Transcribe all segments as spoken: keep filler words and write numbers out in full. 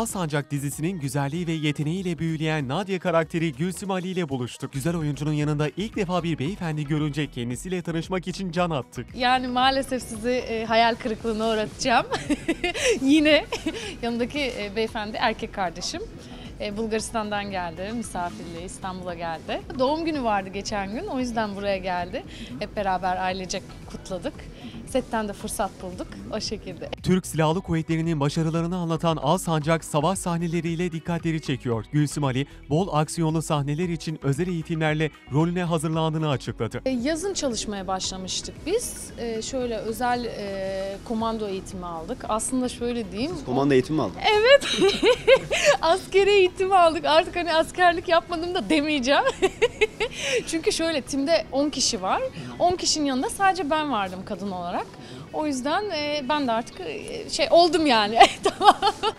Alsancak dizisinin güzelliği ve yeteneğiyle büyüleyen Nadia karakteri Gülsüm Ali ile buluştuk. Güzel oyuncunun yanında ilk defa bir beyefendi görünce kendisiyle tanışmak için can attık. Yani maalesef sizi e, hayal kırıklığına uğratacağım. Yine yanındaki e, beyefendi erkek kardeşim. E, Bulgaristan'dan geldi, misafirliğe İstanbul'a geldi. Doğum günü vardı geçen gün, o yüzden buraya geldi. Hep beraber ailecek kutladık. Setten de fırsat bulduk, o şekilde. Türk Silahlı Kuvvetleri'nin başarılarını anlatan Alsancak savaş sahneleriyle dikkatleri çekiyor. Gülsüm Ali, bol aksiyonlu sahneler için özel eğitimlerle rolüne hazırlandığını açıkladı. E, yazın çalışmaya başlamıştık biz. E, şöyle özel e, komando eğitimi aldık. Aslında şöyle diyeyim. Siz komando eğitimi mi aldınız? Evet. Askeri eğitimi aldık. Artık hani askerlik yapmadım da demeyeceğim. Çünkü şöyle timde on kişi var. on kişinin yanında sadece ben vardım kadın olarak. O yüzden e, ben de artık e, şey oldum yani. Tamam.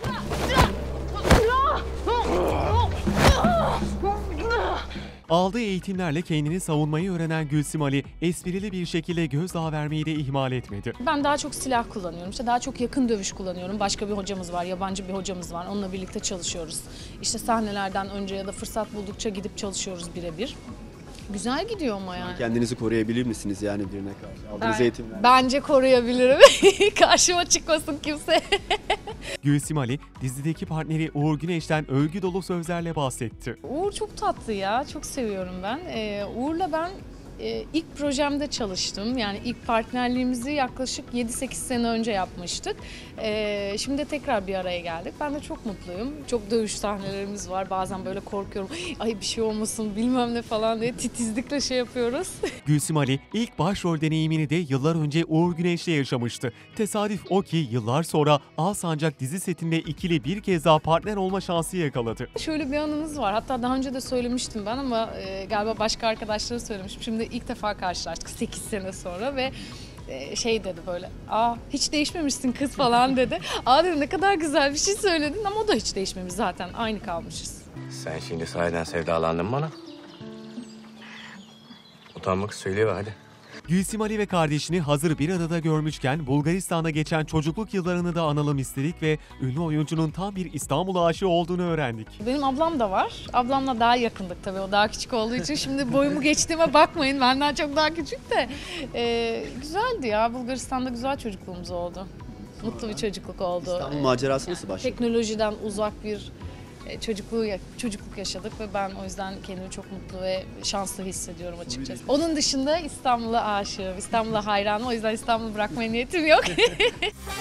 Aldığı eğitimlerle kendini savunmayı öğrenen Gülsüm Ali, esprili bir şekilde gözdağı vermeyi de ihmal etmedi. Ben daha çok silah kullanıyorum. İşte daha çok yakın dövüş kullanıyorum. Başka bir hocamız var, yabancı bir hocamız var. Onunla birlikte çalışıyoruz. İşte sahnelerden önce ya da fırsat buldukça gidip çalışıyoruz birebir. Güzel gidiyor ama yani. Kendinizi koruyabilir misiniz yani birine karşı? Aldığınız Ben- eğitimler. Bence koruyabilirim. Karşıma çıkmasın kimse. Gülsüm Ali, dizideki partneri Uğur Güneş'ten övgü dolu sözlerle bahsetti. Uğur çok tatlı ya, çok seviyorum ben. Ee, Uğur'la ben e, ilk projemde çalıştım. Yani ilk partnerliğimizi yaklaşık yedi sekiz sene önce yapmıştık. Ee, şimdi de tekrar bir araya geldik. Ben de çok mutluyum. Çok dövüş sahnelerimiz var. Bazen böyle korkuyorum. Ay bir şey olmasın bilmem ne falan diye titizlikle şey yapıyoruz. Gülsüm Ali, ilk başrol deneyimini de yıllar önce Uğur Güneş'le yaşamıştı. Tesadüf o ki yıllar sonra Alsancak dizi setinde ikili bir kez daha partner olma şansı yakaladı. Şöyle bir anımız var. Hatta daha önce de söylemiştim ben ama e, galiba başka arkadaşlara söylemiştim. Şimdi ilk defa karşılaştık sekiz sene sonra ve e, şey dedi böyle, aa hiç değişmemişsin kız falan dedi. Aa dedim ne kadar güzel bir şey söyledin ama o da hiç değişmemiş zaten. Aynı kalmışız. Sen şimdi sahiden sevdalandın mı bana? Utanmak söyleyeyim hadi. Gülsüm Ali ve kardeşini hazır bir arada görmüşken Bulgaristan'da geçen çocukluk yıllarını da analım istedik ve ünlü oyuncunun tam bir İstanbul aşığı olduğunu öğrendik. Benim ablam da var. Ablamla daha yakındık tabii, o daha küçük olduğu için. Şimdi boyumu geçtiğime bakmayın, benden çok daha küçük de. Ee, güzeldi ya, Bulgaristan'da güzel çocukluğumuz oldu. Mutlu bir çocukluk oldu. İstanbul macerası nasıl başladı? Teknolojiden uzak bir e, çocukluğu çocukluk yaşadık ve ben o yüzden kendimi çok mutlu ve şanslı hissediyorum açıkçası. Onun dışında İstanbul'a aşığım, İstanbul'a hayranım. O yüzden İstanbul'u bırakmaya niyetim yok.